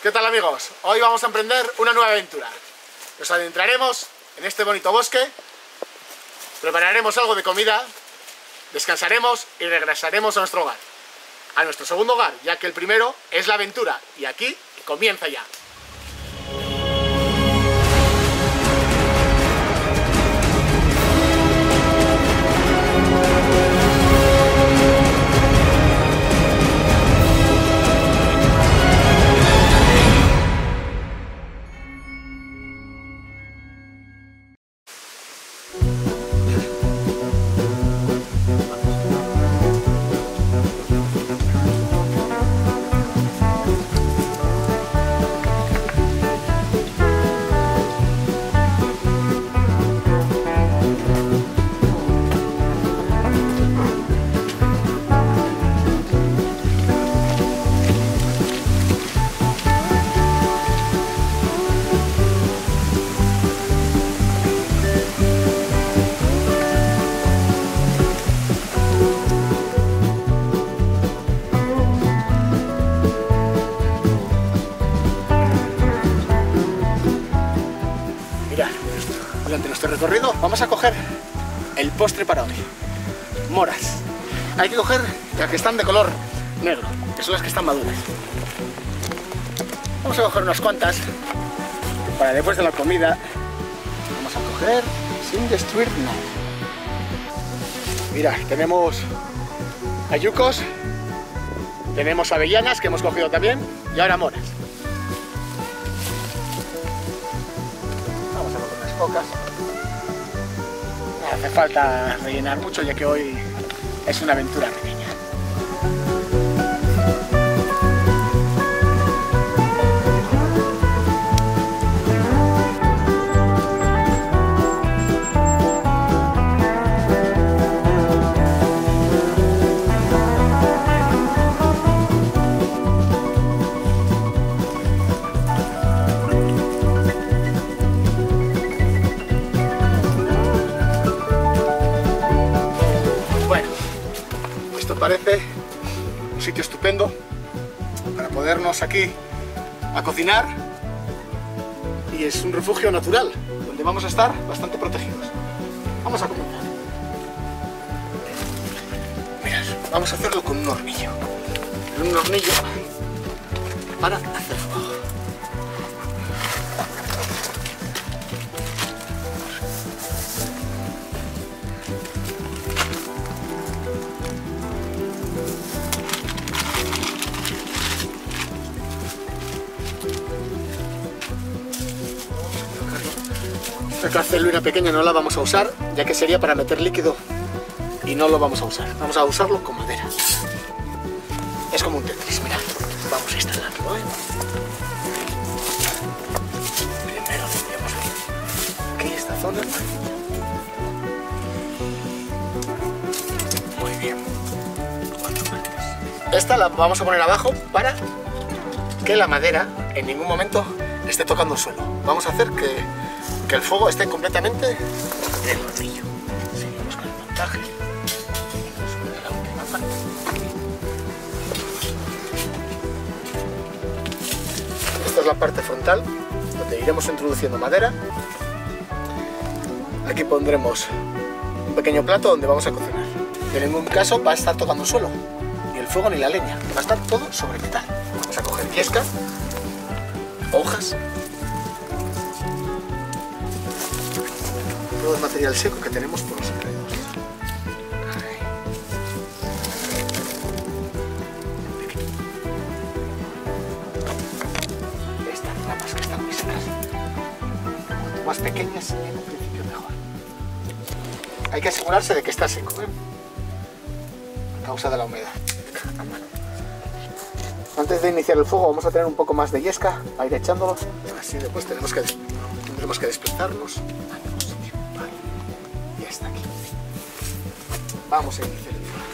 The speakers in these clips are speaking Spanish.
¿Qué tal, amigos? Hoy vamos a emprender una nueva aventura. Nos adentraremos en este bonito bosque, prepararemos algo de comida, descansaremos y regresaremos a nuestro hogar. A nuestro segundo hogar, ya que el primero es la aventura y aquí comienza ya. Durante nuestro recorrido vamos a coger el postre para hoy, moras. Hay que coger las que están de color negro, que son las que están maduras. Vamos a coger unas cuantas para después de la comida. Vamos a coger sin destruir nada. Mira, tenemos ayucos, tenemos avellanas que hemos cogido también y ahora moras. Vamos a coger unas pocas. No hace falta rellenar mucho ya que hoy es una aventura pequeña. Parece un sitio estupendo para podernos aquí a cocinar y es un refugio natural donde vamos a estar bastante protegidos. Vamos a comenzar. Mirad, vamos a hacerlo con un hornillo. Un hornillo para hacer fuego. Esta cacerola pequeña no la vamos a usar, ya que sería para meter líquido y no lo vamos a usar. Vamos a usarlo con madera. Es como un Tetris, mirad. Vamos a instalarlo, ¿eh? Primero limpiamos aquí esta zona. Muy bien. 4 partes. Esta la vamos a poner abajo para que la madera en ningún momento esté tocando el suelo. Vamos a hacer que el fuego esté completamente en el hornillo. Seguimos con el montaje. Sobre la última parte. Esta es la parte frontal, donde iremos introduciendo madera. Aquí pondremos un pequeño plato donde vamos a cocinar. En ningún caso va a estar tocando el suelo, ni el fuego ni la leña. Va a estar todo sobre metal. Vamos a coger yesca, hojas, todo el material seco que tenemos por los alrededores. Estas ramas que están muy secas, cuanto más pequeñas en un principio mejor. Hay que asegurarse de que está seco, a causa de la humedad. Antes de iniciar el fuego vamos a tener un poco más de yesca a ir echándolo. Así después tendremos que desplazarnos. Hasta aquí. Vamos a iniciar el fuego.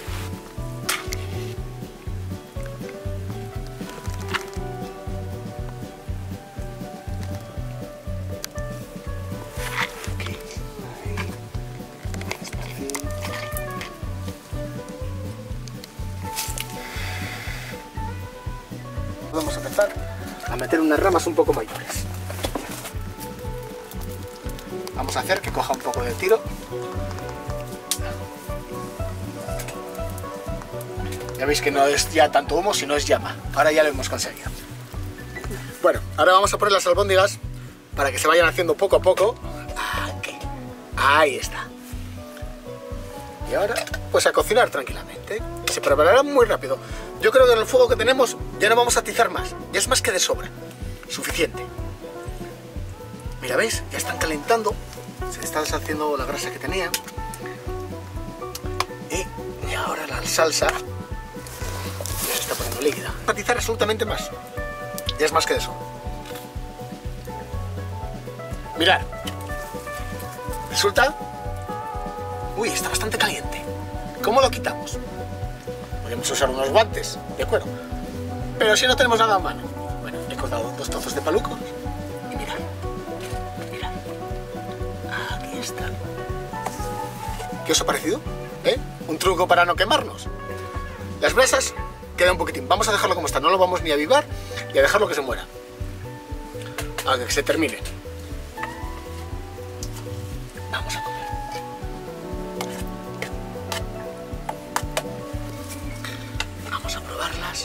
Aquí, ahí, despacito. Vamos a empezar a meter unas ramas un poco mayores. Vamos a hacer que coja un poco de tiro. Ya veis que no es ya tanto humo, sino es llama. Ahora ya lo hemos conseguido. Bueno, ahora vamos a poner las albóndigas para que se vayan haciendo poco a poco. Aquí. Ahí está. Y ahora, pues a cocinar tranquilamente. Se prepararán muy rápido. Yo creo que en el fuego que tenemos ya no vamos a atizar más. Ya es más que de sobra. Suficiente. Mira, ¿veis? Ya están calentando. Se está deshaciendo la grasa que tenía. Y ahora la salsa ya se está poniendo líquida. No va a atizar absolutamente más. Ya es más que eso. Mirad. Resulta... Uy, está bastante caliente. ¿Cómo lo quitamos? Podemos usar unos guantes, de acuerdo. Pero si no tenemos nada a mano. Bueno, he cortado 2 trozos de palucos. Y mirad. Mirad. Aquí está. ¿Qué os ha parecido? ¿Eh? Un truco para no quemarnos. Las brasas queda un poquitín. Vamos a dejarlo como está. No lo vamos ni a avivar y a dejarlo que se muera. A que se termine. Vamos a comer. Vamos a probarlas.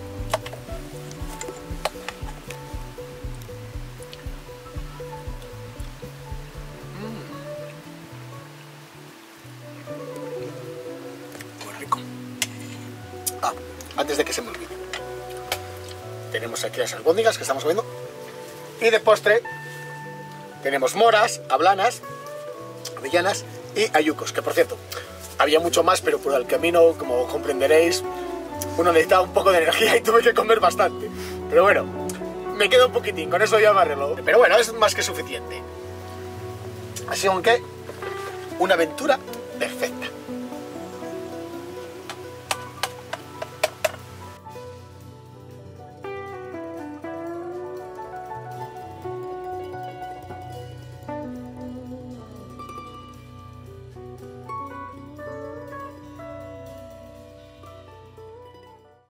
Muy rico. Antes de que se me olvide. Tenemos aquí las albóndigas que estamos comiendo. Y de postre tenemos moras, hablanas, avellanas y ayucos, que por cierto, había mucho más, pero por el camino, como comprenderéis, uno necesitaba un poco de energía y tuve que comer bastante. Pero bueno, me queda un poquitín, con eso ya me arreglo. Pero bueno, es más que suficiente. Así que una aventura perfecta.